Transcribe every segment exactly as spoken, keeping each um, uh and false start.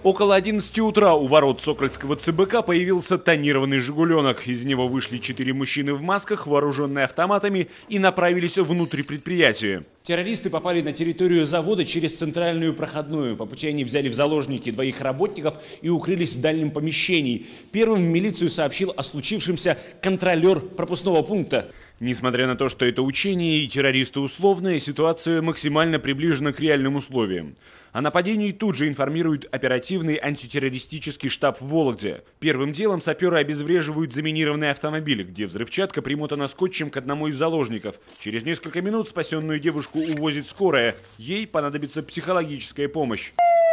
Около одиннадцати утра у ворот Сокольского ЦБК появился тонированный «Жигуленок». Из него вышли четыре мужчины в масках, вооруженные автоматами, и направились внутрь предприятия. Террористы попали на территорию завода через центральную проходную. По пути они взяли в заложники двоих работников и укрылись в дальнем помещении. Первым в милицию сообщил о случившемся контролер пропускного пункта. Несмотря на то, что это учение и террористы условные, ситуация максимально приближена к реальным условиям. О нападении тут же информирует оперативный антитеррористический штаб в Вологде. Первым делом саперы обезвреживают заминированный автомобиль, где взрывчатка примотана скотчем к одному из заложников. Через несколько минут спасенную девушку увозит скорая. Ей понадобится психологическая помощь.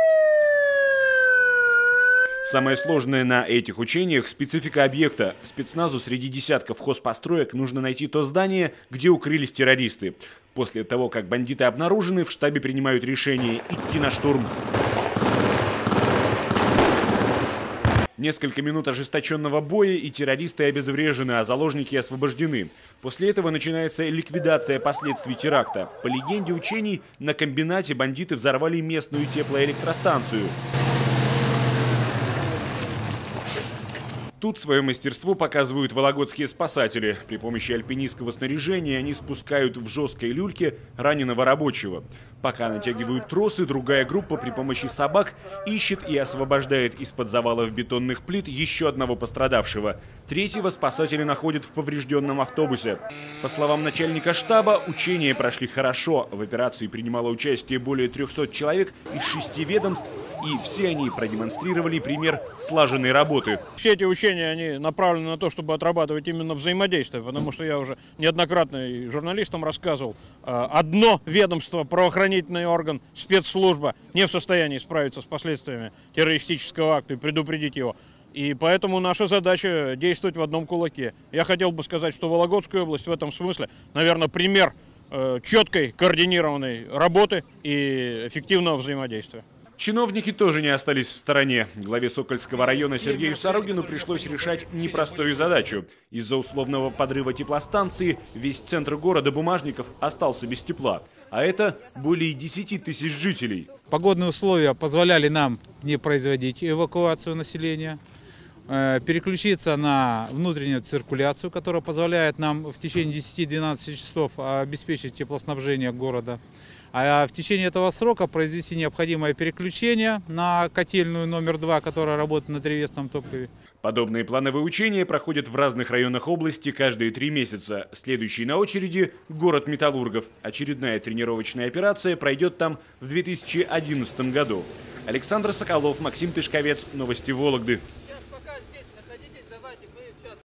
Самое сложное на этих учениях – специфика объекта. Спецназу среди десятков хозпостроек нужно найти то здание, где укрылись террористы. После того, как бандиты обнаружены, в штабе принимают решение идти на штурм. Несколько минут ожесточенного боя, и террористы обезврежены, а заложники освобождены. После этого начинается ликвидация последствий теракта. По легенде учений, на комбинате бандиты взорвали местную теплоэлектростанцию. Тут свое мастерство показывают вологодские спасатели. При помощи альпинистского снаряжения они спускают в жесткой люльке раненого рабочего. Пока натягивают тросы, другая группа при помощи собак ищет и освобождает из-под завалов бетонных плит еще одного пострадавшего. Третьего спасатели находят в поврежденном автобусе. По словам начальника штаба, учения прошли хорошо. В операции принимало участие более трёхсот человек из шести ведомств, и все они продемонстрировали пример слаженной работы. Все эти учения, они направлены на то, чтобы отрабатывать именно взаимодействие, потому что я уже неоднократно и журналистам рассказывал, одно ведомство, правоохранительный орган, спецслужба не в состоянии справиться с последствиями террористического акта и предупредить его. И поэтому наша задача действовать в одном кулаке. Я хотел бы сказать, что Вологодская область в этом смысле, наверное, пример четкой, координированной работы и эффективного взаимодействия. Чиновники тоже не остались в стороне. Главе Сокольского района Сергею Сорогину пришлось решать непростую задачу. Из-за условного подрыва теплостанции весь центр города Бумажников остался без тепла. А это более десяти тысяч жителей. Погодные условия позволяли нам не производить эвакуацию населения, переключиться на внутреннюю циркуляцию, которая позволяет нам в течение десяти-двенадцати часов обеспечить теплоснабжение города. А в течение этого срока произвести необходимое переключение на котельную номер два, которая работает на древесном топливе. Подобные плановые учения проходят в разных районах области каждые три месяца. Следующий на очереди – город Металлургов. Очередная тренировочная операция пройдет там в две тысячи одиннадцатом году. Александр Соколов, Максим Тышковец. Новости Вологды.